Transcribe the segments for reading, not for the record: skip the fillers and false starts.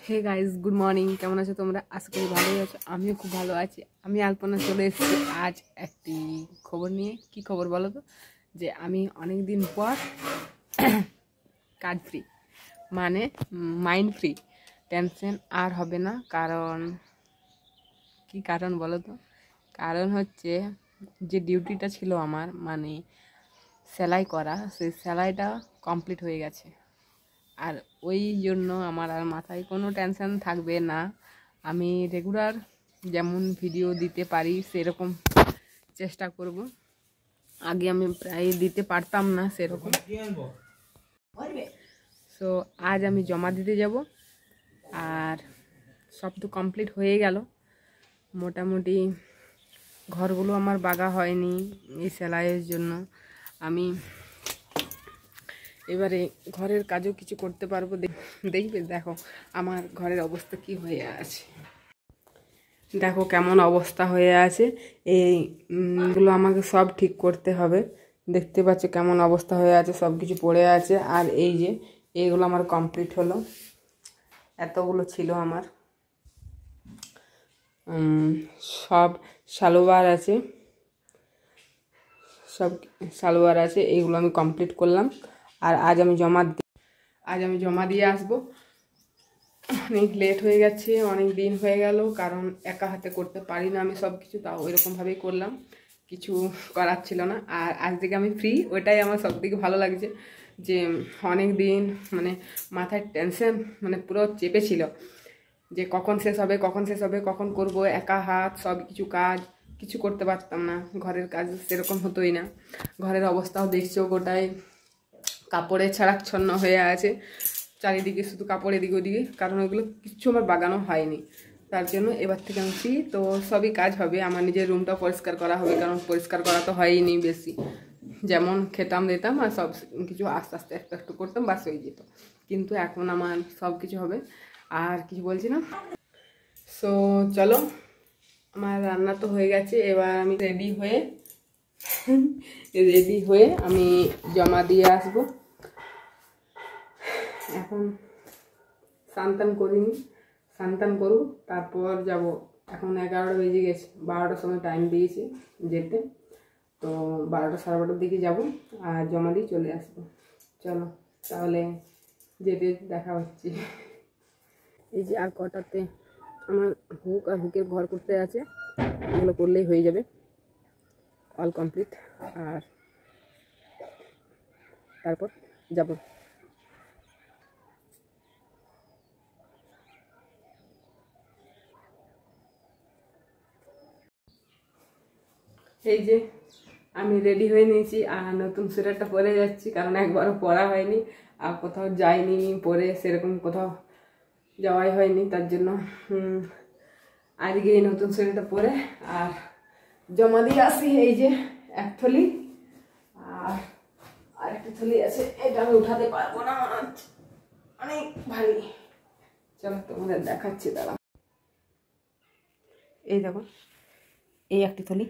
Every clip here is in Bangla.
Hey guys, good morning. কেমন আছো তোমরা? আশা করি ভালোই আছো। আমিও খুব ভালো আছি। আমি আলপনা চলে এসেছি আজ একটি খবর নিয়ে। কি খবর বলো তো? যে আমি অনেক দিন পর কার্ড ফ্রি, মানে মাইন্ড ফ্রি, টেনশন আর হবে না। কি কারণ বলো তো? কারণ হচ্ছে যে ডিউটিটা ছিল আমার, মানে সেলাই করা, সেই সেলাইটা কমপ্লিট হয়ে গেছে। আর ওই জন্য আমার আর মাথায় কোনো টেনশন থাকবে না। আমি রেগুলার যেমন ভিডিও দিতে পারি সেরকম চেষ্টা করব। আগে আমি প্রায় দিতে পারতাম না সেরকম। সো আজ আমি জমা দিতে যাব, আর সব তো কমপ্লিট হয়ে গেল। মোটামুটি ঘরগুলো আমার বাগা হয়নি এই সেলাইয়ের জন্য। আমি এবারে ঘরের কাজও কিছু করতে পারবো। দেখবে, দেখো আমার ঘরের অবস্থা কি হয়ে আছে। দেখো কেমন অবস্থা হয়ে আছে। এইগুলো আমাকে সব ঠিক করতে হবে। দেখতে পাচ্ছ কেমন অবস্থা হয়ে আছে, সব কিছু পড়ে আছে। আর এই যে এইগুলো আমার কমপ্লিট হলো। এতগুলো ছিল আমার। সব সালোয়ার আছে, এইগুলো আমি কমপ্লিট করলাম। আর আজ আমি জমা দিয়ে আসবো। অনেক লেট হয়ে গেছে, অনেক দিন হয়ে গেল, কারণ একা হাতে করতে পারি না আমি সব কিছু। তাও ওইরকমভাবেই করলাম, কিছু করার ছিল না। আর আজ থেকে আমি ফ্রি, ওইটাই আমার সব থেকে ভালো লাগছে। যে অনেক দিন মানে মাথায় টেনশন মানে পুরো চেপে ছিল, যে কখন শেষ হবে, কখন করব। একা হাত সব কিছু করতে পারতাম না। ঘরের কাজ সেরকম হতোই না। ঘরের অবস্থাও দেখছো, গোটাই কাপড়ে ছাড়াচ্ছন্ন হয়ে আছে। চারিদিকে শুধু কাপড় এদিকে ওদিকে, কারণ ওইগুলো কিচ্ছু আমার বাগানো হয়নি। তার জন্য এবার থেকে আমি ফ্রি, তো সবই কাজ হবে। আমার নিজের রুমটা পরিষ্কার করা হবে, কারণ পরিষ্কার করা তো হয়নি বেশি। যেমন খেতাম দিতাম আর সব কিছু আস্তে আস্তে একটু একটু করতাম, বাস হয়ে যেত। কিন্তু এখন আমার সব কিছু হবে। আর কিছু বলছি না। সো চলো, আমার রান্না তো হয়ে গেছে। এবার আমি রেডি হয়ে আমি জমা দিয়ে আসবো। এখন স্নান করিনি, স্নান করব, তারপর যাব। এখন 11টা বেজে গেছে, 12টার সময় টাইম দিয়েছে যেতে। তো 12টা সাড়ে 12টার দিকে যাব আর জমা দিয়ে চলে আসবো। চলো তাহলে যেতে দেখা হচ্ছে। এই যে আর কটাতে আমার হুকের ঘর করতে আছে, এগুলো করলেই হয়ে যাবে, অল কমপ্লিট। আর তারপর যাব। এই যে আমি রেডি হয়ে নিয়েছি, আর নতুন সোয়েটারটা পরে যাচ্ছি, কারণ একবারও পরা হয়নি আর কোথাও যাইনি পরে, সেরকম কোথাও যাওয়াই হয়নি। তার জন্য আজকে এই নতুন সোয়েটারটা পরে আর জমা দিয়ে আসি। এই যে এক থলি, আর একটা থলি আছে, এটা আমি উঠাতে পারবো না, অনেক ভারী। চলো তোমাদের দেখাচ্ছি, দাঁড়া। এই দেখো, এই একটি থলি।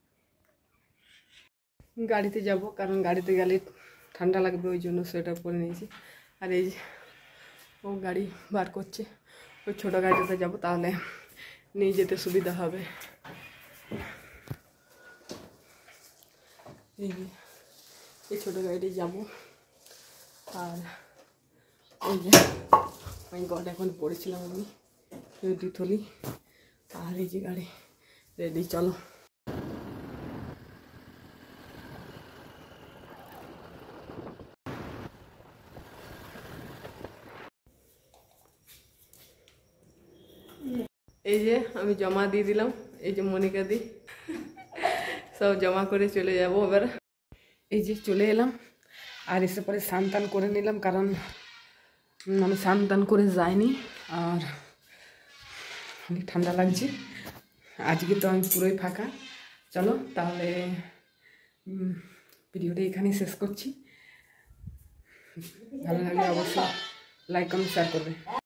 গাড়িতে যাব, কারণ গাড়িতে গেলে ঠান্ডা লাগবে, ওই জন্য সোয়েটার পরে নিয়েছি। আর এই যে ও গাড়ি বার করছে, ওই ছোটো গাড়িতে যাব, তাহলে নিয়ে যেতে সুবিধা হবে। এই ছোটো গাড়িতে যাব। আর এই যে আমি গড এখন পড়েছিলাম আমি, দুই থলি। আর এই যে গাড়ি রেডি, চলো। এই যে আমি জমা দিয়ে দিলাম, এই যে মনিকা দি সব জমা করে চলে যাব এবার। এই যে চলে এলাম, আর এসে পরে স্নান করে নিলাম, কারণ আমি স্নান করে যাইনি আর অনেক ঠান্ডা লাগছে। আজকে তো আমি পুরোই ফাঁকা। চলো তাহলে ভিডিওটা এখানেই শেষ করছি। ভালো লাগলে অবশ্যই লাইক কমেন্ট শেয়ার করবে।